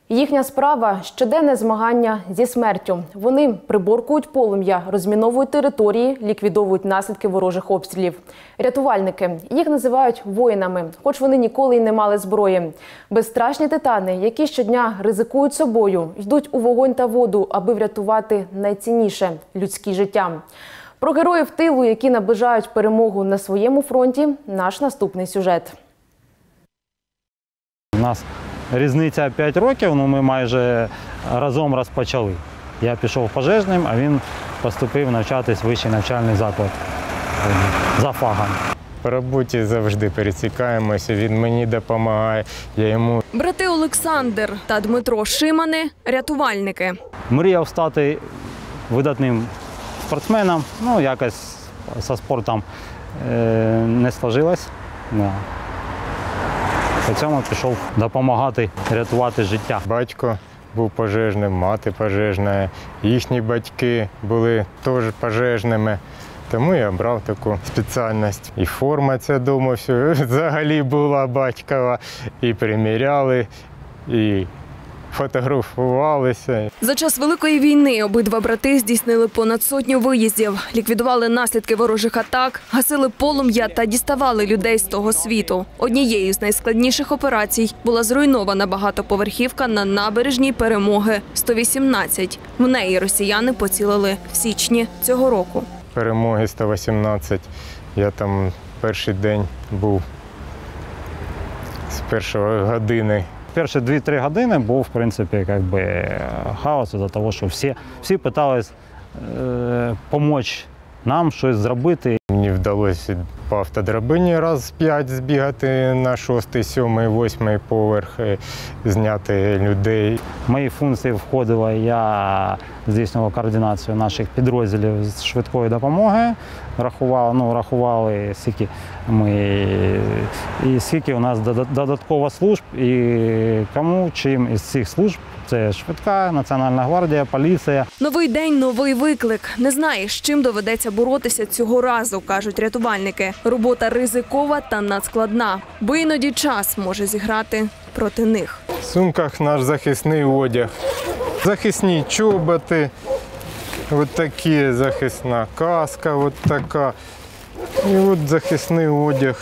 Їхня справа – щоденне змагання зі смертю. Вони приборкують полум'я, розміновують території, ліквідовують наслідки ворожих обстрілів. Рятувальники. Їх називають воїнами, хоч вони ніколи й не мали зброї. Безстрашні титани, які щодня ризикують собою, йдуть у вогонь та воду, аби врятувати найцінніше – людські життя. Про героїв тилу, які наближають перемогу на своєму фронті – наш наступний сюжет. У нас різниця 5 років, ми майже разом розпочали. Я пішов пожежним, а він поступив навчатись в вищий навчальний заклад за фахом. По роботі завжди пересікаємося, він мені допомагає, я йому. Брати Олександр та Дмитро Шимани – рятувальники. Мріяв стати видатним спортсменом, якось зі спортом не сложилось. По цьому пішов допомагати рятувати життя. Батько був пожежним, мати пожежна, їхні батьки були теж пожежними. Тому я обрав таку спеціальність. І форма ця дома взагалі була батькова, і приміряли, і фотографувалися. За час Великої війни обидва брати здійснили понад 100 виїздів, ліквідували наслідки ворожих атак, гасили полум'я та діставали людей з того світу. Однією з найскладніших операцій була зруйнована багатоповерхівка на набережній Перемоги 118. В неї росіяни поцілили в січні цього року. Перемоги 118. Я там перший день був з першої години. Перші 2-3 години був, в принципі, хаос із-за того, що всі намагалися допомогти нам щось зробити. Мені вдалося по автодрабині раз 5 збігати на 6-й, 7-й, 8-й поверх, зняти людей. В мої функції входило, я здійснював координацію наших підрозділів з швидкої допомоги, рахували, скільки у нас додатково служб і кому, чим із цих служб. Це швидка, Національна гвардія, поліція. Новий день – новий виклик. Не знаєш, з чим доведеться боротися цього разу, кажуть рятувальники. Робота ризикова та надскладна, бо іноді час може зіграти проти них. В сумках наш захисний одяг, захисні чоботи, такі, захисна каска, така. І захисний одяг.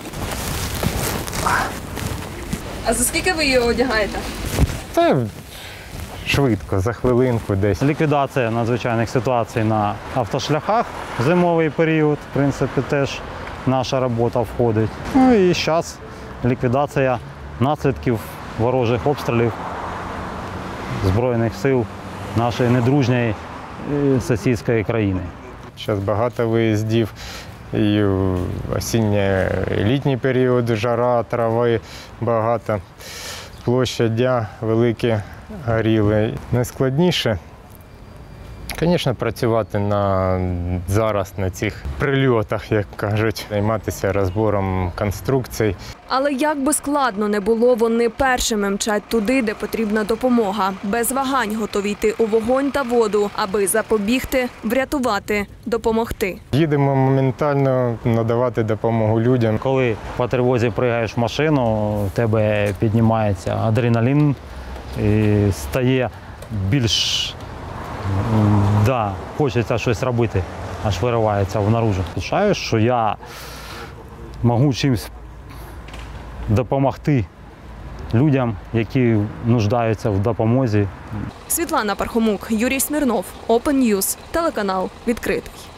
А за скільки ви її одягаєте? Та швидко, за хвилинку десь. Ліквідація надзвичайних ситуацій на автошляхах в зимовий період, в принципі, теж наша робота входить. І зараз ліквідація наслідків ворожих обстрілів Збройних сил нашої недружньої сусідської країни. Зараз багато виїздів, і осінньо-літній період, жара, трави багато, площадя великі горіли. Найскладніше, звісно, працювати зараз на цих прильотах, як кажуть, займатися розбором конструкцій. Але як би складно не було, вони першими мчать туди, де потрібна допомога. Без вагань готові йти у вогонь та воду, аби запобігти, врятувати, допомогти. Їдемо моментально надавати допомогу людям. Коли по тривозі пригаєш в машину, в тебе піднімається адреналін і стає більш, хочеться щось робити, аж виривається внаружу. Відчуваю, що я можу чимось допомогти людям, які нуждаються в допомозі. Світлана Пархомук, Юрій Смірнов, Open News, телеканал «Відкритий».